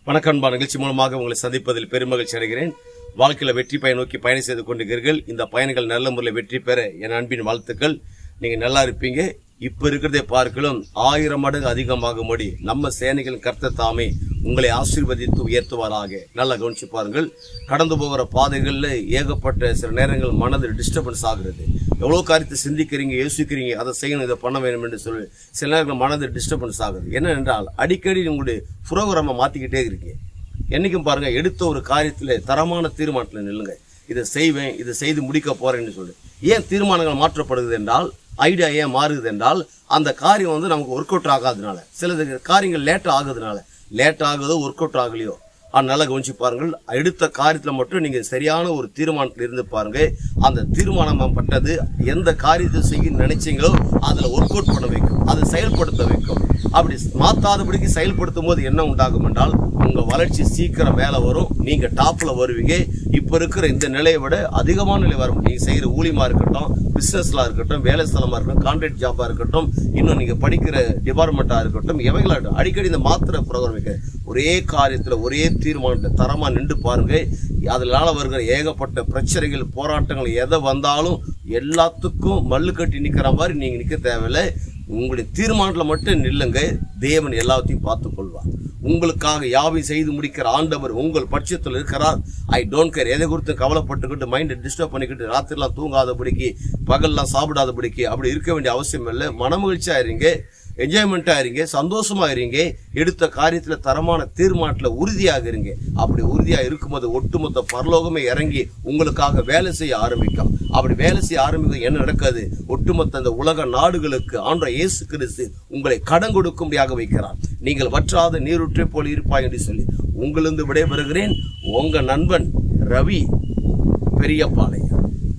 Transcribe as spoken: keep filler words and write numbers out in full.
வணக்கம் அன்பா, நிகழ்ச்சி மூலமாக உங்களை சந்திப்பதில் பெருமகிழ்ச்சி அடைகிறேன். வாழ்க்கையில வெற்றி பயன் நோக்கி பயணம் செய்து கொண்டிருக்கிறீர்கள். இந்த பயணங்கள் நல்ல முறையில் வெற்றி பெற என் அன்பின் வாழ்த்துக்கள். நீங்க நல்லா இருப்பீங்க. இப்ப இருக்கிறதை பார்க்கலாம் ஆயிரம் மடங்கு அதிகமாகும்படி நம்ம சேனைகளின் கர்த்தர் தாமே உங்களை ஆசீர்வதித்து உயர்த்துவாராக. நல்லா கவனிச்சு பாருங்கள். கடந்து போகிற பாதைகள்ல ஏகப்பட்ட சில நேரங்கள் மனது டிஸ்டர்பன்ஸ் ஆகுறது. எவ்வளவு காரியத்தை சிந்திக்கிறீங்க, யோசிக்கிறீங்க, அதை செய்யணும், இதை பண்ண வேண்டும் என்று சொல்லி சில நேரங்கள் மனது டிஸ்டர்பன்ஸ் ஆகுது. என்னவென்றால் அடிக்கடி உங்களுடைய புரோகிராமை மாத்திக்கிட்டே இருக்கீங்க. என்னைக்கும் பாருங்க, எடுத்த ஒரு காரியத்துல தரமான தீர்மானத்தில் நில்லுங்க. இதை செய்வேன், இதை செய்து முடிக்க போறேன்னு சொல்லி. ஏன் தீர்மானங்கள் மாற்றப்படுகிறது என்றால், ஐடியா ஏன் மாறுது என்றால், அந்த காரியம் வந்து நமக்கு ஒர்க் அவுட் ஆகாதனால, சில காரியங்கள் லேட் ஆகுதுனால. லேட் ஆகுதோ ஒர்க் அவுட் ஆகலையோ அதனால கவனிச்சு பாருங்கள். எடுத்த காரியத்துல மட்டும் நீங்க சரியான ஒரு தீர்மானத்தில் இருந்து பாருங்க. அந்த தீர்மானம் பட்டது எந்த காரியத்தை செய்ய நினைச்சீங்களோ அதுல ஒர்க் அவுட் பண்ண வைக்கும், அதை செயல்படுத்த வைக்கும். அப்படி மாத்தாதபடிக்கு செயல்படுத்தும் போது என்ன உண்டாகும் என்றால், உங்க வளர்ச்சி சீக்கிரம் மேல வரும். நீங்க டாப்ல வருவீங்க. இப்ப இருக்கிற இந்த நிலையை விட அதிகமான நிலை வரும். நீங்க செய்யற ஊழியமா இருக்கட்டும், பிசினஸ்ல இருக்கட்டும், வேலை ஸ்தலமா இருக்கட்டும், கான்ட்ராக்ட் ஜாபா இருக்கட்டும், இன்னும் நீங்க படிக்கிற டிபார்ட்மெண்டா இருக்கட்டும், எவைகளா இருக்கட்டும், அடிக்கடி இந்த மாத்திரை ப்ரோக்ராம் வைக்க ஒரே காரியத்துல ஒரே தீர்மானத்தை தரமா நின்று பாருங்க. அதனால வருகிற ஏகப்பட்ட பிரச்சனைகள், போராட்டங்கள் எதை வந்தாலும் எல்லாத்துக்கும் மல்லு கட்டி நிக்கிற மாதிரி நீங்க நிக்க தேவையில்லை. உங்களுடைய தீர்மானத்துல மட்டும் நில்லுங்க. தேவன் எல்லாத்தையும் பார்த்துக் கொள்வார். உங்களுக்காக யாவை செய்து முடிக்கிற ஆண்டவர் உங்கள் பட்சத்தில் இருக்கிறார். I don't care. எதை குறித்து கவலைப்பட்டுக்கிட்டு மைண்டை டிஸ்டர்ப் பண்ணிக்கிட்டு ராத்திரிலாம் தூங்காதபடிக்கு, பகல்லாம் சாப்பிடாதபடிக்கு அப்படி இருக்க வேண்டிய அவசியம் இல்லை. மனமகிழ்ச்சியா இருங்க, என்ஜாய்மெண்டா இருங்க, சந்தோஷமா இருங்க. எடுத்த காரியத்துல தரமான தீர்மானத்துல உறுதியாக இருங்க. அப்படி உறுதியா இருக்கும்போது ஒட்டுமொத்த பரலோகமே இறங்கி உங்களுக்காக வேலை செய்ய ஆரம்பிக்கும். அப்படி வேலை செய்ய ஆரம்பிக்கும் என்ன நடக்காது? ஒட்டுமொத்த இந்த உலக நாடுகளுக்கு ஆண்டவர் இயேசு கிறிஸ்து உங்களை கடன் கொடுக்கும்படியாக வைக்கிறார். நீங்கள் வற்றாத நீரூற்றை போல் இருப்பாய் என்று சொல்லி உங்களிருந்து விடைபெறுகிறேன். உங்க நண்பன் ரவி பெரியபாளையம்.